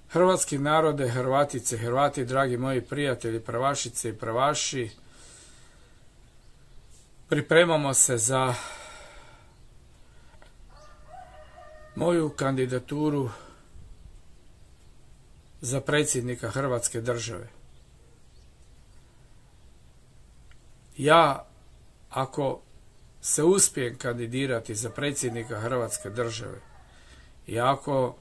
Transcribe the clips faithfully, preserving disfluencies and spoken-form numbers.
Hrvatski narode, Hrvatice, Hrvati, dragi moji prijatelji, pravašice i pravaši, pripremamo se za moju kandidaturu za predsjednika Hrvatske države. Ja, ako se uspijem kandidirati za predsjednika Hrvatske države i ako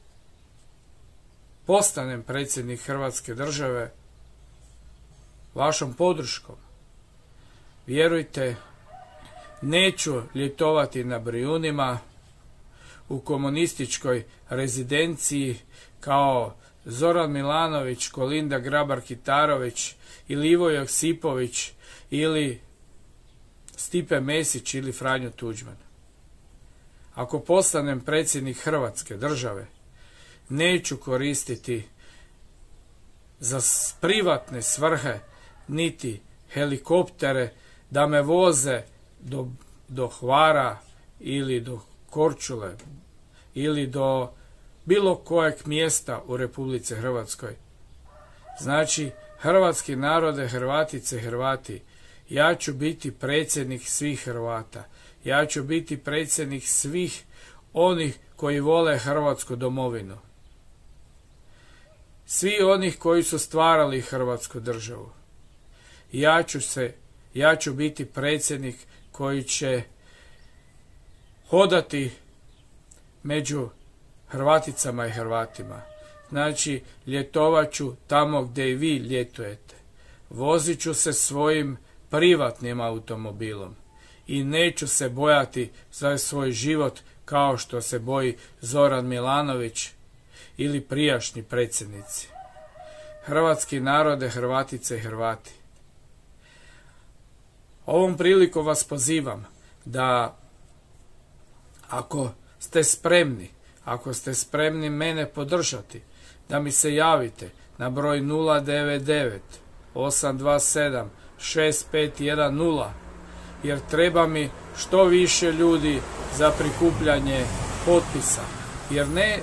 postanem predsjednik Hrvatske države vašom podrškom, vjerujte, neću ljetovati na Brijunima u komunističkoj rezidenciji kao Zoran Milanović, Kolinda Grabar-Kitarović ili Ivo Josipović ili Stipe Mesić ili Franjo Tuđman. Ako postanem predsjednik Hrvatske države, neću koristiti za privatne svrhe niti helikoptere da me voze do, do Hvara ili do Korčule ili do bilo kojeg mjesta u Republici Hrvatskoj. Znači, hrvatski narode, Hrvatice, Hrvati, ja ću biti predsjednik svih Hrvata. Ja ću biti predsjednik svih onih koji vole Hrvatsku domovinu. Svi onih koji su stvarali Hrvatsku državu. Ja ću se, ja ću biti predsjednik koji će hodati među Hrvaticama i Hrvatima. Znači, ljetovat ću tamo gdje i vi ljetujete. Vozit ću se svojim privatnim automobilom i neću se bojati za svoj život kao što se boji Zoran Milanović ili prijašnji predsjednici. Hrvatski narode, Hrvatice i Hrvati, ovom prilikom vas pozivam da ako ste spremni, ako ste spremni mene podržati, da mi se javite na broj nula devet devet osam dva sedam šest pet jedan nula, jer treba mi što više ljudi za prikupljanje potpisa. Jer ne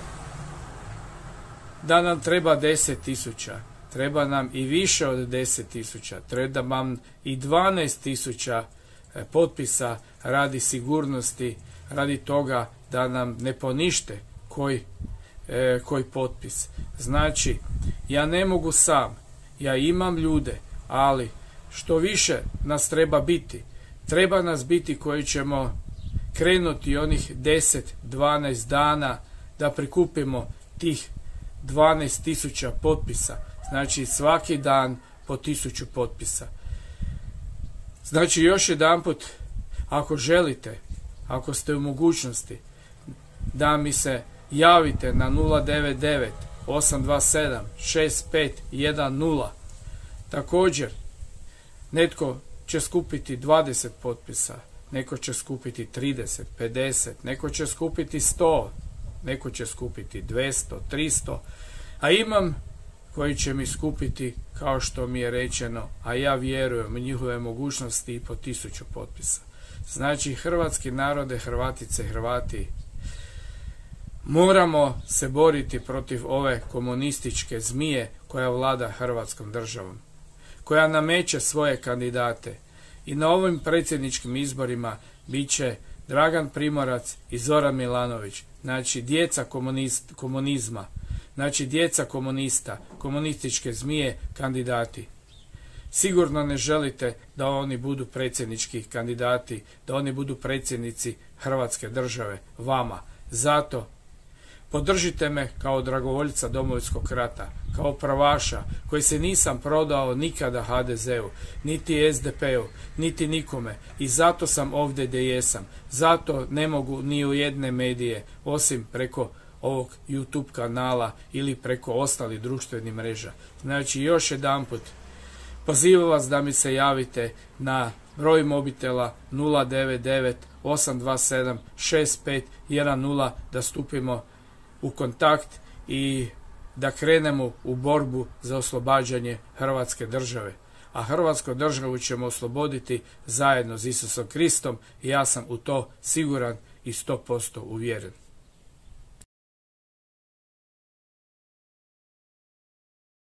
da nam treba deset tisuća, treba nam i više od deset tisuća, treba nam i dvanaest tisuća potpisa radi sigurnosti, radi toga da nam ne ponište koji, e, koji potpis. Znači, ja ne mogu sam, ja imam ljude, ali što više nas treba biti, treba nas biti koji ćemo krenuti onih deset do dvanaest dana da prikupimo tih dvanaest tisuća potpisa. Znači, svaki dan po tisuću potpisa. Znači, još jedanput, ako želite, ako ste u mogućnosti, da mi se javite na nula devet devet osam dva sedam šest pet jedan nula. Također, netko će skupiti dvadeset potpisa, neko će skupiti trideset, pedeset, neko će skupiti sto, neko će skupiti dvjesto, tristo, a imam koji će mi skupiti, kao što mi je rečeno, a ja vjerujem u njihove mogućnosti, i po tisuću potpisa. Znači, hrvatski narode, Hrvatice i Hrvati, moramo se boriti protiv ove komunističke zmije koja vlada Hrvatskom državom, koja nameće svoje kandidate. I na ovim predsjedničkim izborima bit će Dragan Primorac i Zoran Milanović, znači djeca komunist, komunizma, znači djeca komunista, komunističke zmije, kandidati. Sigurno ne želite da oni budu predsjednički kandidati, da oni budu predsjednici Hrvatske države, vama. Zato podržite me kao dragovoljca Domovinskog rata, kao pravaša koji se nisam prodao nikada ha de zeu, niti es de pe u, niti nikome. I zato sam ovdje gdje jesam. Zato ne mogu ni u jedne medije, osim preko ovog YouTube kanala ili preko ostalih društvenih mreža. Znači, još jedanput, pozivam vas da mi se javite na broj mobitela nula devet devet osam dva sedam šest pet jedan nula, da stupimo u kontakt i da krenemo u borbu za oslobađanje Hrvatske države. A Hrvatsku državu ćemo osloboditi zajedno s Isusom Kristom i ja sam u to siguran i sto posto uvjeren.